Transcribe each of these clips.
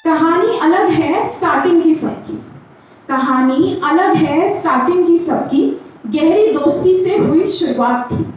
कहानी अलग है स्टार्टिंग की सबकी, कहानी अलग है स्टार्टिंग की सबकी, गहरी दोस्ती से हुई शुरुआत थी।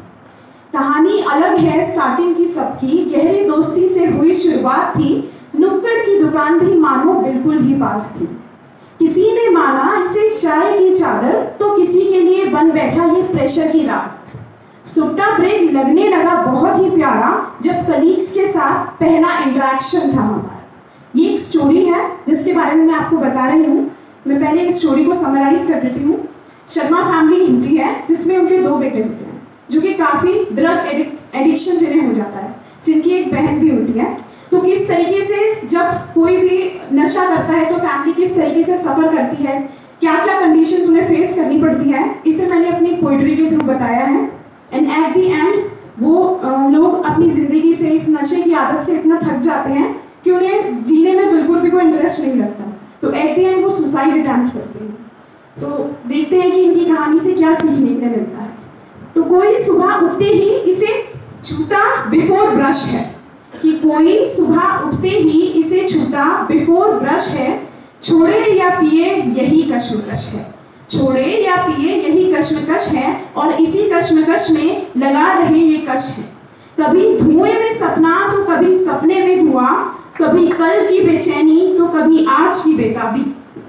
कहानी अलग है स्टार्टिंग की सबकी, गहरी दोस्ती से हुई शुरुआत थी। नुक्कड़ की दुकान भी मानो बिल्कुल ही पास थी। किसी ने माना इसे चाय की चादर, तो किसी के लिए बन बैठा ये प्रेशर की रात। सुट्टा ब्रेक लगने लगा बहुत ही प्यारा, जब कलीग्स के साथ पहला इंटरेक्शन था हमारा। ये एक स्टोरी है जिसके बारे में मैं आपको बता रही हूँ। मैं पहले इस स्टोरी को समराइज कर देती हूँ। शर्मा फैमिली होती है जिसमें उनके 2 बेटे होते हैं जो कि काफ़ी ड्रग एडिक्शन जिन्हें हो जाता है, जिनकी एक बहन भी होती है। तो किस तरीके से जब कोई भी नशा करता है तो फैमिली किस तरीके से सफ़र करती है, क्या क्या कंडीशंस उन्हें फेस करनी पड़ती है, इसे मैंने अपनी पोइट्री के थ्रू बताया है। एंड एट द एंड वो लोग अपनी ज़िंदगी से इस नशे की आदत से इतना थक जाते हैं कि उन्हें जीने में बिल्कुल भी कोई इंटरेस्ट नहीं लगता। तो एट द एंड वो सुसाइड अटेम्प्ट करते हैं। तो देखते हैं कि इनकी कहानी से क्या सीखने को मिलता है। तो कोई सुबह उठते ही इसे छूता बिफोर ब्रश है, कि कोई सुबह उठते ही इसे छूता बिफोर ब्रश है। छोड़े या पिए यही कश्मकश है, छोड़े या पिए यही कश्मकश है, और इसी कश्मकश में लगा रहे ये कश है। कभी धुएं में सपना तो कभी सपने में धुआं, कभी कल की बेचैनी तो कभी आज की बेताबी।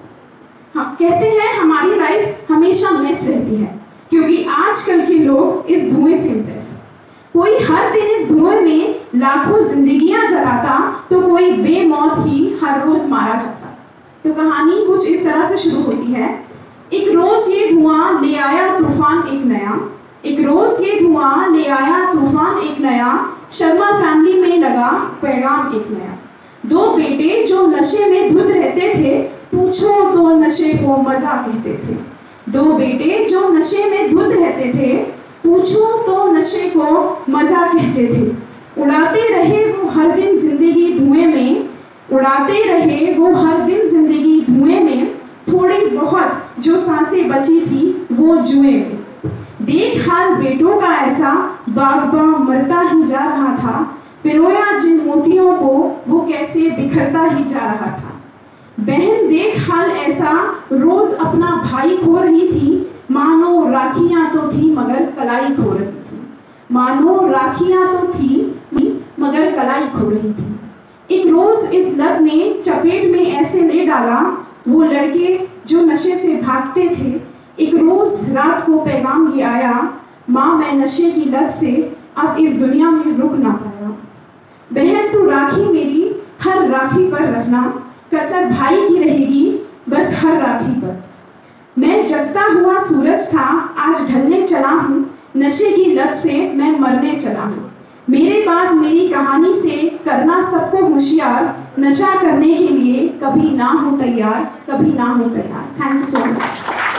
हाँ, कहते हैं हमारी लाइफ हमेशा मिस रहती है क्योंकि आजकल के लोग इस धुएं से इम्प्रेस हैं। कोई हर दिन इस धुएं में लाखों जिंदगियां जलाता, तो कोई बेमौत ही हर रोज मारा जाता। तो कहानी कुछ इस तरह से शुरू होती है। एक रोज ये धुआं ले आया तूफान एक नया, एक रोज ये धुआं ले आया तूफान एक नया, शर्मा फैमिली में लगा पैगाम एक नया। 2 बेटे जो नशे में धुत रहते थे, पूछो तो नशे को मजा कहते थे। 2 बेटे जो नशे में धुत रहते थे, पूछो तो नशे को मजा कहते थे। उड़ाते रहे वो हर दिन जिंदगी धुएं में, उड़ाते रहे वो हर दिन जिंदगी धुएं में, थोड़ी बहुत जो सांसें बची थी वो जुए में। देख हाल बेटों का ऐसा, बागबा मरता ही जा रहा था, पिरोया जिन मोतियों को वो कैसे बिखरता ही जा रहा था। बहन देख हाल ऐसा, रोज अपना भाई खो रही थी, मानो राखियां तो थी मगर कलाई खो रही थी, मानो राखियां तो थी मगर कलाई खो रही थी। एक रोज इस लत ने चपेट में ऐसे ले डाला वो लड़के जो नशे से भागते थे। एक रोज रात को पैगाम ये आया, माँ मैं नशे की लत से अब इस दुनिया में रुक ना पाया। बहन तू राखी मेरी हर राखी पर रखना, कसर भाई की रहेगी बस हर राखी पर। मैं जगता हुआ सूरज था आज ढलने चला हूँ, नशे की लत से मैं मरने चला हूँ। मेरे बाद मेरी कहानी से करना सबको होशियार, नशा करने के लिए कभी ना हो तैयार, कभी ना हो तैयार। Thank you so much.